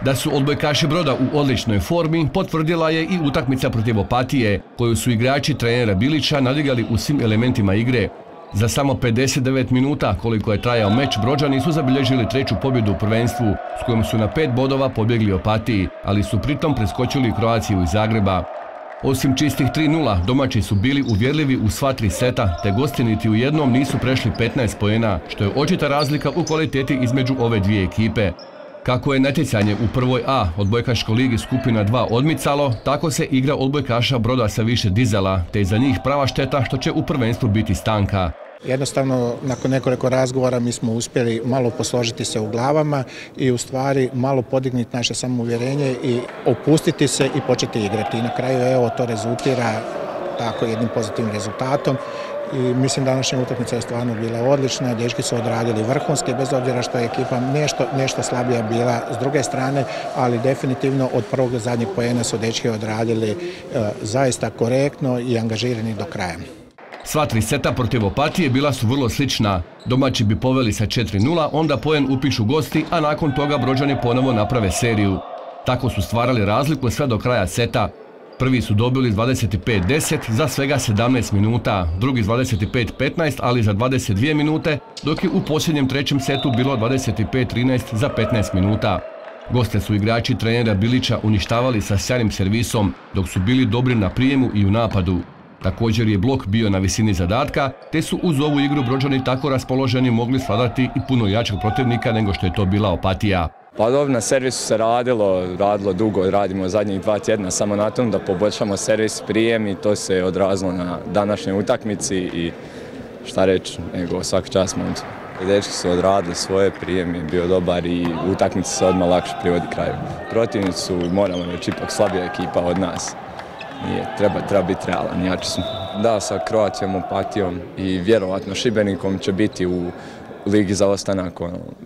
Da su odbojkaši Broda u odličnoj formi potvrdila je i utakmica protiv Opatije, koju su igrači trenera Bilića nadigali u svim elementima igre. Za samo 59 minuta koliko je trajao meč, Brođani su zabilježili treću pobjedu u prvenstvu, s kojom su na 5 bodova pobjegli Opatiji, ali su pritom preskočili Kroaciju iz Zagreba. Osim čistih 3:0, domaći su bili uvjerljivi u sva 3 seta, te gosti niti u jednom nisu prešli 15 poena, što je očita razlika u kvaliteti između ove dvije ekipe. Kako je natjecanje u prvoj A odbojkaškoj ligi skupina 2 odmicalo, tako se igra odbojkaša Broda sve više dizala, te je za njih prava šteta što će u prvenstvu biti stanka. Jednostavno, nakon nekoliko razgovora mi smo uspjeli malo posložiti se u glavama i u stvari malo podignuti naše samouvjerenje i opustiti se i početi igrati. I na kraju evo to rezultira tako jednim pozitivnim rezultatom. I mislim da današnja utakmica je stvarno bila odlična, dečki su odradili vrhunski, bez obzira što je ekipa nešto slabija bila s druge strane, ali definitivno od prvog do zadnjeg poena su dečki odradili zaista korektno i angažirani do kraja. Sva 3 seta protiv Opatije bila su vrlo slična. Domaći bi poveli sa 4:0, onda poen upišu gosti, a nakon toga Brođani ponovo naprave seriju. Tako su stvarali razliku sve do kraja seta. Prvi su dobili 25-10 za svega 17 minuta, drugi 25-15, ali za 22 minute, dok je u posljednjem trećem setu bilo 25-13 za 15 minuta. Goste su igrači trenera Bilića uništavali sa sjajnim servisom, dok su bili dobri na prijemu i u napadu. Također je blok bio na visini zadatka, te su uz ovu igru Brođani tako raspoloženi mogli svladati i puno jačeg protivnika nego što je to bila Opatija. Pa dobro, na servisu se radilo dugo, radimo zadnjih 2 tjedna samo na tom da poboljšamo servis, prijem i to se odrazilo na današnjoj utakmici i šta reći, nego svaka čast momci. Dečki su odradili svoje, prijem je bio dobar i utakmica se odmah lakše privodi kraju. Protivnici su, moramo reći, ipak slabija ekipa od nas. Treba biti realan, jači smo. Da, sa Kroacijom, Opatijom i vjerovatno Šibenikom će biti u ligi za ostanak,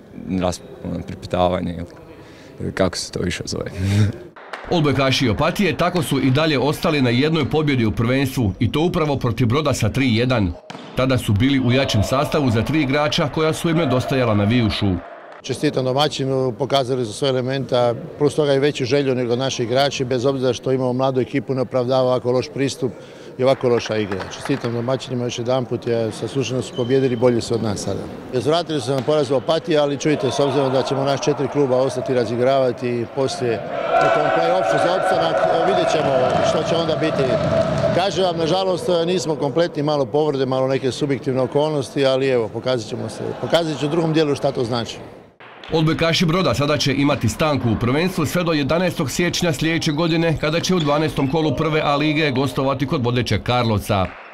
pripitavanje ili kako se to više zove. Odbojkaši Opatije tako su i dalje ostali na jednoj pobjedi u prvenstvu i to upravo protiv Broda sa 3:1. Tada su bili u jačem sastavu za 3 igrača koja su im nedostajala na vijušu. Čestitam domaćinu, pokazali su sve elementa, plus toga i veću želju nego naši igrači, bez obzira što imamo mladu ekipu, ne opravdava ovako loš pristup i ovako loša igra. Čestitam domaćinima još jedanput, saslušano su pobjedili, bolji su od nas sada. Zvratili su nam poraz u Opatiji, ali čujte, s obzirom da ćemo naš 4 kluba ostati razigravati i poslije u tom play-offu za opstanak, vidjet ćemo što će onda biti. Kažem vam, nažalost, nismo kompletni, malo povrede, malo neke subjektivne okolnosti, ali evo, pokazat ću u drugom dijelu šta to znači. Odbojkaši Broda sada će imati stanku u prvenstvu sve do 11. siječnja sljedeće godine kada će u 12. kolu prve A lige gostovati kod vodećeg Karlovca.